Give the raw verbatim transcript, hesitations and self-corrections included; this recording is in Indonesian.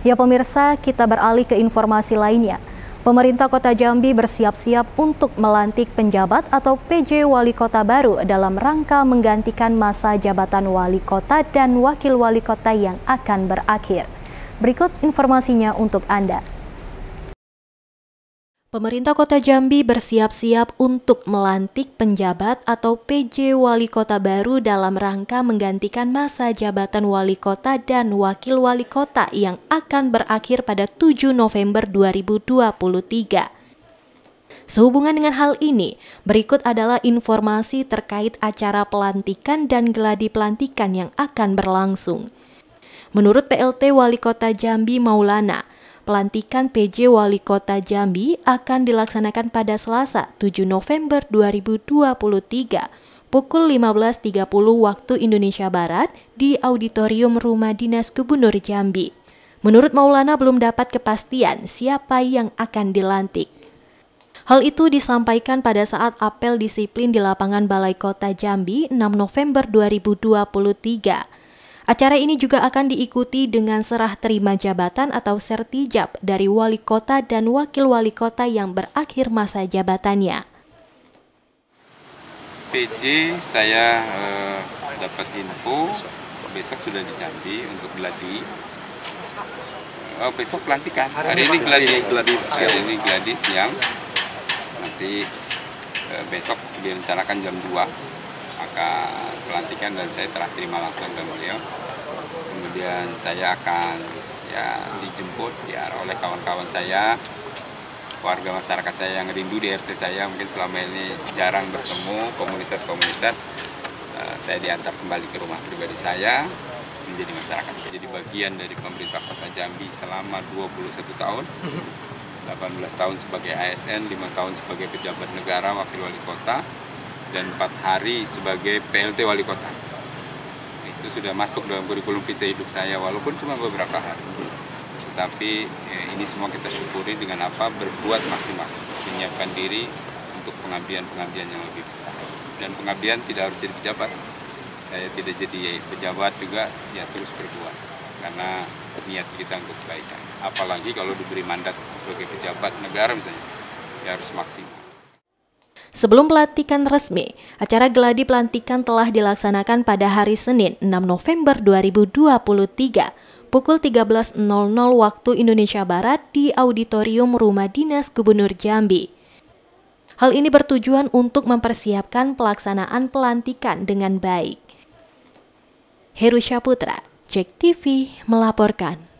Ya pemirsa, kita beralih ke informasi lainnya. Pemerintah Kota Jambi bersiap-siap untuk melantik penjabat atau P J Wali Kota baru dalam rangka menggantikan masa jabatan Wali Kota dan Wakil Wali Kota yang akan berakhir. Berikut informasinya untuk Anda. Pemerintah Kota Jambi bersiap-siap untuk melantik penjabat atau P J Wali Kota baru dalam rangka menggantikan masa jabatan Wali Kota dan Wakil Wali Kota yang akan berakhir pada tujuh November dua ribu dua puluh tiga. Sehubungan dengan hal ini, berikut adalah informasi terkait acara pelantikan dan geladi pelantikan yang akan berlangsung. Menurut P L T Wali Kota Jambi Maulana, pelantikan P J Wali Kota Jambi akan dilaksanakan pada Selasa tujuh November dua ribu dua puluh tiga pukul lima belas tiga puluh waktu Indonesia Barat di Auditorium Rumah Dinas Gubernur Jambi. Menurut Maulana belum dapat kepastian siapa yang akan dilantik. Hal itu disampaikan pada saat apel disiplin di lapangan Balai Kota Jambi enam November dua ribu dua puluh tiga. Acara ini juga akan diikuti dengan serah terima jabatan atau sertijab dari Wali Kota dan Wakil Wali Kota yang berakhir masa jabatannya. P J saya eh, dapat info besok sudah di Jambi untuk geladi. Oh, besok pelantikan. Hari ini geladi, geladi hari ini geladi siang. Nanti eh, besok direncanakan jam dua. Maka pelantikan dan saya serah terima langsung dengan beliau. Kemudian saya akan ya dijemput ya oleh kawan-kawan saya, warga masyarakat saya yang rindu di R T saya, mungkin selama ini jarang bertemu komunitas-komunitas. Uh, saya diantar kembali ke rumah pribadi saya menjadi masyarakat. Jadi bagian dari pemerintah Kota Jambi selama dua puluh satu tahun, delapan belas tahun sebagai A S N, lima tahun sebagai pejabat negara, wakil wali kota, dan empat hari sebagai P L T Wali Kota. Itu sudah masuk dalam kurikulum vitae hidup saya, walaupun cuma beberapa hari. Tetapi eh, ini semua kita syukuri dengan apa? Berbuat maksimal, menyiapkan diri untuk pengabdian-pengabdian yang lebih besar. Dan pengabdian tidak harus jadi pejabat. Saya tidak jadi pejabat juga, ya terus berbuat. Karena niat kita untuk kebaikan. Apalagi kalau diberi mandat sebagai pejabat negara misalnya, ya harus maksimal. Sebelum pelantikan resmi, acara geladi pelantikan telah dilaksanakan pada hari Senin enam November dua ribu dua puluh tiga pukul tiga belas nol nol waktu Indonesia Barat di Auditorium Rumah Dinas Gubernur Jambi. Hal ini bertujuan untuk mempersiapkan pelaksanaan pelantikan dengan baik. Heru Syaputra, Jek T V melaporkan.